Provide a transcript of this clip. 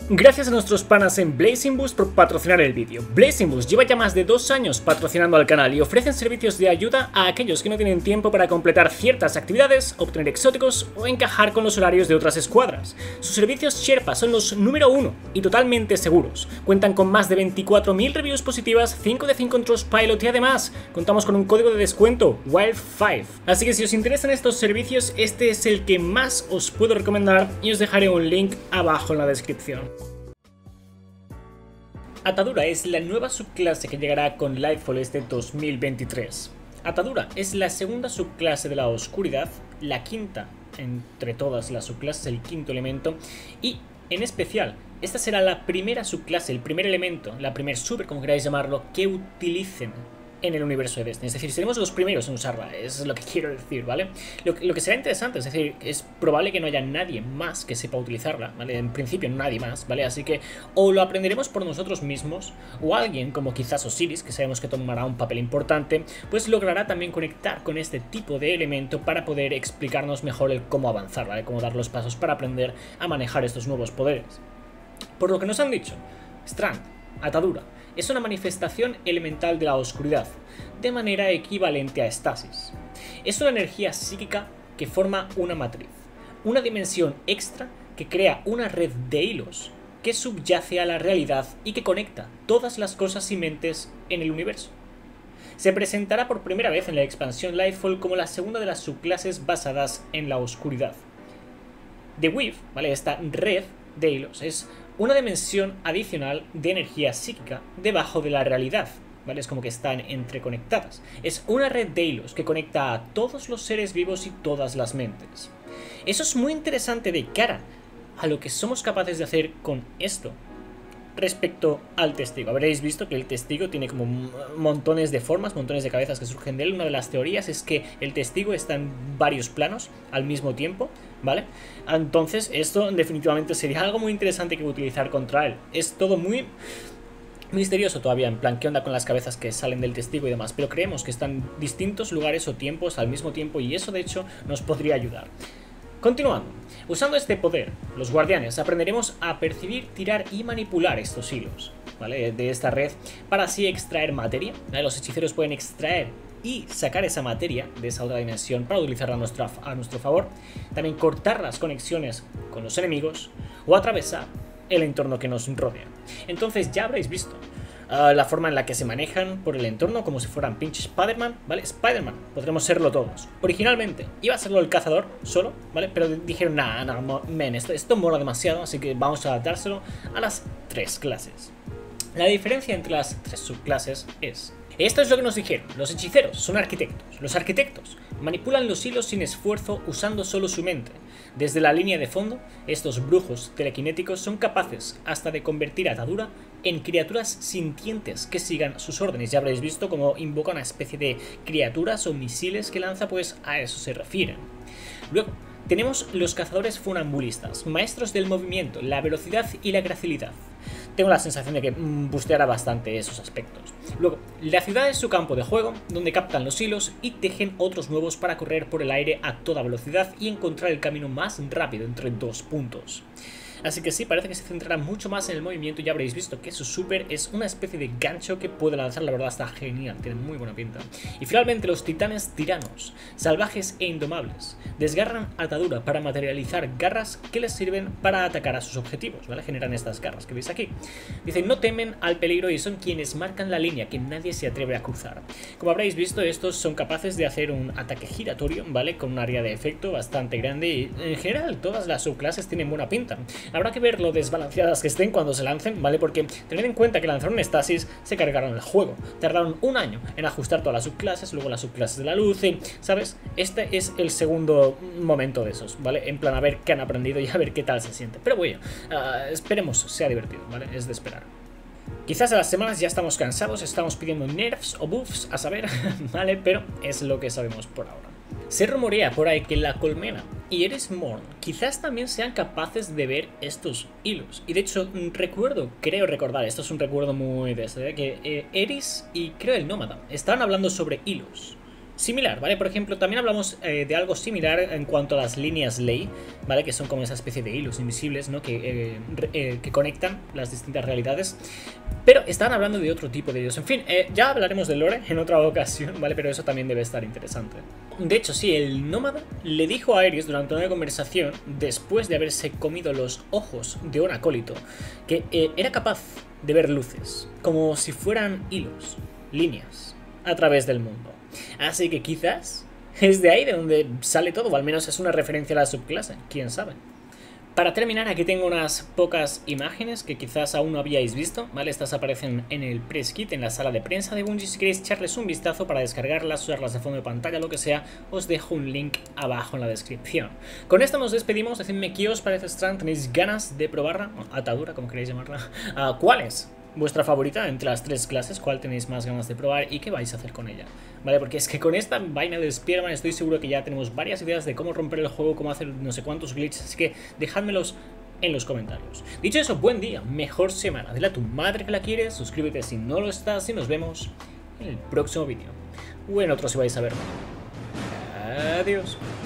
Gracias a nuestros panas en Blazing Boost por patrocinar el vídeo. Blazing Boost lleva ya más de 2 años patrocinando al canal y ofrecen servicios de ayuda a aquellos que no tienen tiempo para completar ciertas actividades, obtener exóticos o encajar con los horarios de otras escuadras. Sus servicios Sherpa son los número 1 y totalmente seguros. Cuentan con más de 24.000 reviews positivas, 5 de 5 en Trustpilot y además contamos con un código de descuento, WILD5. Así que si os interesan estos servicios, este es el que más os puedo recomendar y os dejaré un link abajo en la descripción. Atadura es la nueva subclase que llegará con Lightfall este 2023. Atadura es la segunda subclase de la oscuridad, la quinta entre todas las subclases, el quinto elemento, y en especial esta será la primera subclase, el primer elemento, la primer super, como queráis llamarlo, que utilicen en el universo de Destiny. Es decir, seremos los primeros en usarla, es lo que quiero decir, ¿vale? Lo que será interesante, es decir, es probable que no haya nadie más que sepa utilizarla, ¿vale? En principio nadie más, ¿vale? Así que o lo aprenderemos por nosotros mismos, o alguien, como quizás Osiris, que sabemos que tomará un papel importante, pues logrará también conectar con este tipo de elemento para poder explicarnos mejor el cómo avanzar, ¿vale? Cómo dar los pasos para aprender a manejar estos nuevos poderes. Por lo que nos han dicho, Strand, Atadura, es una manifestación elemental de la oscuridad, de manera equivalente a Estasis. Es una energía psíquica que forma una matriz, una dimensión extra que crea una red de hilos que subyace a la realidad y que conecta todas las cosas y mentes en el universo. Se presentará por primera vez en la expansión Lightfall como la segunda de las subclases basadas en la oscuridad. The Weave, ¿vale? Esta red de hilos es una dimensión adicional de energía psíquica debajo de la realidad, ¿vale? Es como que están entreconectadas. Es una red de hilos que conecta a todos los seres vivos y todas las mentes. Eso es muy interesante de cara a lo que somos capaces de hacer con esto respecto al testigo. Habréis visto que el testigo tiene como montones de formas, montones de cabezas que surgen de él. Una de las teorías es que el testigo está en varios planos al mismo tiempo, ¿vale? Entonces esto definitivamente sería algo muy interesante que utilizar contra él. Es todo muy misterioso todavía, en plan, ¿qué onda con las cabezas que salen del testigo y demás? Pero creemos que están en distintos lugares o tiempos al mismo tiempo y eso de hecho nos podría ayudar. Continuando, usando este poder, los guardianes aprenderemos a percibir, tirar y manipular estos hilos, ¿vale? De esta red para así extraer materia, ¿vale? Los hechiceros pueden extraer y sacar esa materia de esa otra dimensión para utilizarla a nuestro favor, también cortar las conexiones con los enemigos o atravesar el entorno que nos rodea. Entonces ya habréis visto la forma en la que se manejan por el entorno como si fueran pinche Spider-Man, ¿vale? Spider-Man, podremos serlo todos. Originalmente iba a serlo el cazador solo, ¿vale? Pero dijeron, esto mola demasiado, así que vamos a adaptárselo a las 3 clases. La diferencia entre las 3 subclases es: esto es lo que nos dijeron, los hechiceros son arquitectos. Los arquitectos manipulan los hilos sin esfuerzo usando solo su mente. Desde la línea de fondo, estos brujos telequinéticos son capaces hasta de convertir a Atadura en criaturas sintientes que sigan sus órdenes. Ya habréis visto cómo invoca una especie de criaturas o misiles que lanza, pues a eso se refieren. Luego, tenemos los cazadores funambulistas, maestros del movimiento, la velocidad y la gracilidad. Tengo la sensación de que busteará bastante esos aspectos. Luego, la ciudad es su campo de juego, donde captan los hilos y tejen otros nuevos para correr por el aire a toda velocidad y encontrar el camino más rápido entre 2 puntos. Así que sí, parece que se centrará mucho más en el movimiento y ya habréis visto que su super es una especie de gancho que puede lanzar, la verdad está genial, tiene muy buena pinta. Y finalmente los titanes tiranos, salvajes e indomables, desgarran Atadura para materializar garras que les sirven para atacar a sus objetivos, ¿vale? Generan estas garras que veis aquí. Dicen, no temen al peligro y son quienes marcan la línea que nadie se atreve a cruzar. Como habréis visto, estos son capaces de hacer un ataque giratorio, ¿vale? Con un área de efecto bastante grande y en general todas las subclases tienen buena pinta. Habrá que ver lo desbalanceadas que estén cuando se lancen, ¿vale? Porque tened en cuenta que lanzaron Estasis, se cargaron el juego. Tardaron un año en ajustar todas las subclases, luego las subclases de la luz, ¿sabes? Este es el segundo momento de esos, ¿vale? En plan, a ver qué han aprendido y a ver qué tal se siente. Pero bueno, esperemos sea divertido, ¿vale? Es de esperar. Quizás a las semanas ya estamos cansados, estamos pidiendo nerfs o buffs, a saber, ¿vale? Pero es lo que sabemos por ahora. Se rumorea por ahí que la Colmena y Eris Morn quizás también sean capaces de ver estos hilos. Y de hecho, creo recordar, esto es un recuerdo muy de este, que Eris y creo el Nómada estaban hablando sobre hilos. similar, ¿vale? Por ejemplo, también hablamos de algo similar en cuanto a las líneas ley, ¿vale? Que son como esa especie de hilos invisibles, ¿no? Que conectan las distintas realidades. Pero estaban hablando de otro tipo de ellos. En fin, ya hablaremos del lore en otra ocasión, ¿vale? Pero eso también debe estar interesante. De hecho, sí, el nómada le dijo a Aeris durante una conversación, después de haberse comido los ojos de un acólito, que era capaz de ver luces, como si fueran hilos, líneas, a través del mundo. Así que quizás es de ahí de donde sale todo, o al menos es una referencia a la subclase, quién sabe. Para terminar, aquí tengo unas pocas imágenes que quizás aún no habíais visto, ¿vale? Estas aparecen en el press kit, en la sala de prensa de Bungie. Si queréis echarles un vistazo para descargarlas, usarlas de fondo de pantalla, lo que sea, os dejo un link abajo en la descripción. Con esto nos despedimos, decidme qué os parece Strand, ¿tenéis ganas de probarla? Atadura, como queréis llamarla. ¿Cuál es vuestra favorita entre las tres clases? ¿Cuál tenéis más ganas de probar y qué vais a hacer con ella? ¿Vale? Porque es que con esta vaina de Spearman estoy seguro que ya tenemos varias ideas de cómo romper el juego, cómo hacer no sé cuántos glitches, así que dejádmelos en los comentarios. Dicho eso, buen día, mejor semana, dile a tu madre que la quieres, suscríbete si no lo estás y nos vemos en el próximo vídeo. O en otro si vais a verlo. Adiós.